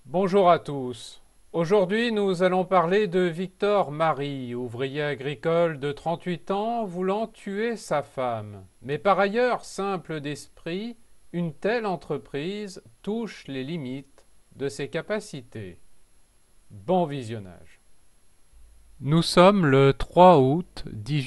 Bonjour à tous. Aujourd'hui, nous allons parler de Victor Marie, ouvrier agricole de 38 ans voulant tuer sa femme. Mais par ailleurs, simple d'esprit, une telle entreprise touche les limites de ses capacités. Bon visionnage. Nous sommes le 3 août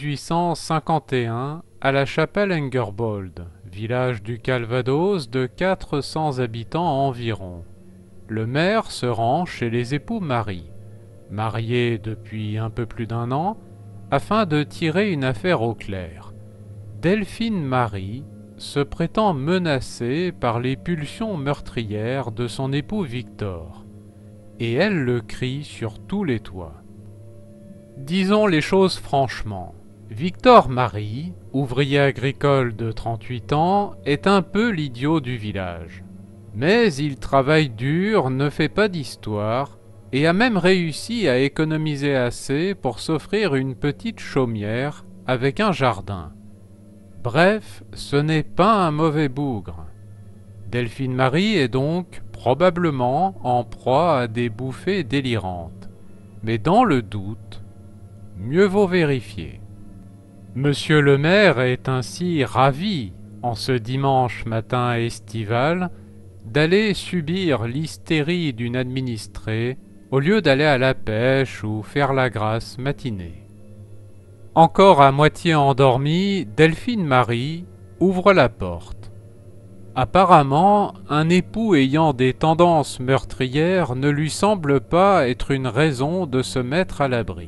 1851 à la chapelle Engerbold, village du Calvados de 400 habitants environ. Le maire se rend chez les époux Marie, mariés depuis un peu plus d'un an, afin de tirer une affaire au clair. Delphine Marie se prétend menacée par les pulsions meurtrières de son époux Victor, et elle le crie sur tous les toits. Disons les choses franchement. Victor Marie, ouvrier agricole de 38 ans, est un peu l'idiot du village. Mais il travaille dur, ne fait pas d'histoire, et a même réussi à économiser assez pour s'offrir une petite chaumière avec un jardin. Bref, ce n'est pas un mauvais bougre. Delphine Marie est donc probablement en proie à des bouffées délirantes. Mais dans le doute, mieux vaut vérifier. Monsieur le maire est ainsi ravi, en ce dimanche matin estival, d'aller subir l'hystérie d'une administrée au lieu d'aller à la pêche ou faire la grasse matinée. Encore à moitié endormie, Delphine Marie ouvre la porte. Apparemment, un époux ayant des tendances meurtrières ne lui semble pas être une raison de se mettre à l'abri.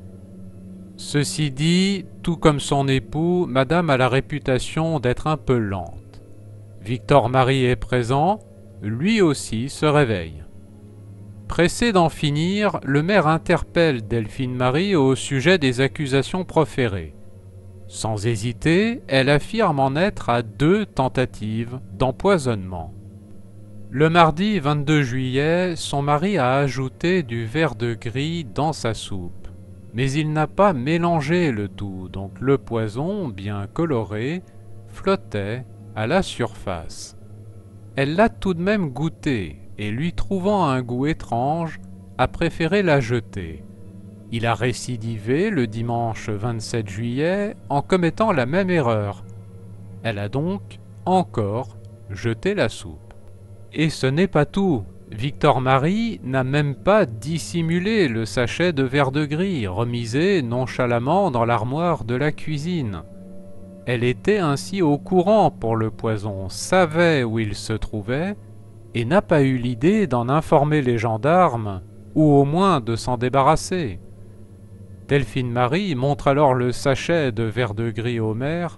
Ceci dit, tout comme son époux, madame a la réputation d'être un peu lente. Victor Marie est présent, lui aussi se réveille. Pressé d'en finir, le maire interpelle Delphine Marie au sujet des accusations proférées. Sans hésiter, elle affirme en être à 2 tentatives d'empoisonnement. Le mardi 22 juillet, son mari a ajouté du vert-de-gris dans sa soupe. Mais il n'a pas mélangé le tout, donc le poison, bien coloré, flottait à la surface. Elle l'a tout de même goûté, et lui trouvant un goût étrange, a préféré la jeter. Il a récidivé le dimanche 27 juillet en commettant la même erreur. Elle a donc encore jeté la soupe. Et ce n'est pas tout. Victor Marie n'a même pas dissimulé le sachet de vert-de-gris remisé nonchalamment dans l'armoire de la cuisine. Elle était ainsi au courant pour le poison, savait où il se trouvait, et n'a pas eu l'idée d'en informer les gendarmes, ou au moins de s'en débarrasser. Delphine Marie montre alors le sachet de vert-de-gris au maire,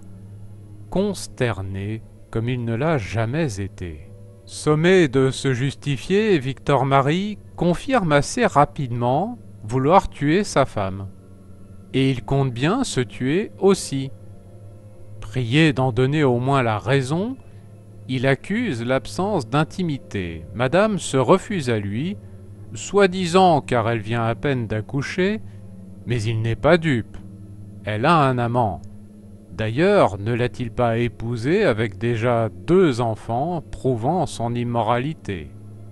consterné comme il ne l'a jamais été. Sommé de se justifier, Victor Marie confirme assez rapidement vouloir tuer sa femme. Et il compte bien se tuer aussi. Prié d'en donner au moins la raison, il accuse l'absence d'intimité. Madame se refuse à lui, soi-disant car elle vient à peine d'accoucher, mais il n'est pas dupe. Elle a un amant. D'ailleurs, ne l'a-t-il pas épousée avec déjà 2 enfants, prouvant son immoralité?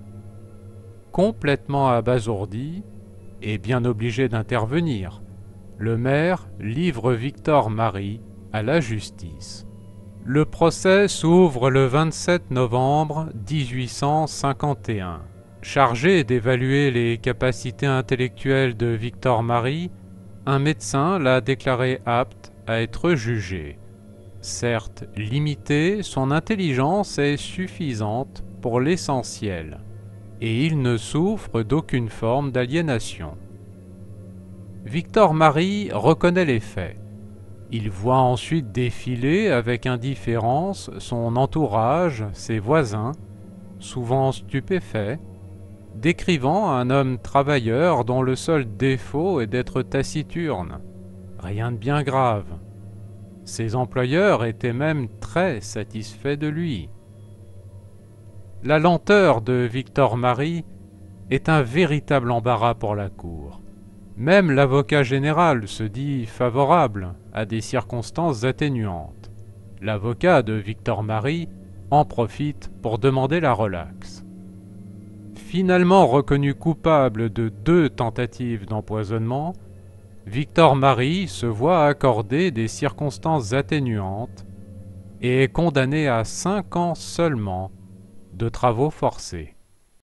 Complètement abasourdi, et bien obligé d'intervenir, le maire livre Victor Marie à la justice. Le procès s'ouvre le 27 novembre 1851. Chargé d'évaluer les capacités intellectuelles de Victor Marie, un médecin l'a déclaré apte à être jugé. Certes limitée, son intelligence est suffisante pour l'essentiel, et il ne souffre d'aucune forme d'aliénation. Victor Marie reconnaît les faits. Il voit ensuite défiler avec indifférence son entourage, ses voisins, souvent stupéfaits, décrivant un homme travailleur dont le seul défaut est d'être taciturne. Rien de bien grave. Ses employeurs étaient même très satisfaits de lui. La lenteur de Victor Marie est un véritable embarras pour la cour. Même l'avocat général se dit favorable à des circonstances atténuantes. L'avocat de Victor Marie en profite pour demander la relaxe. Finalement reconnu coupable de 2 tentatives d'empoisonnement, Victor Marie se voit accorder des circonstances atténuantes et est condamné à 5 ans seulement de travaux forcés.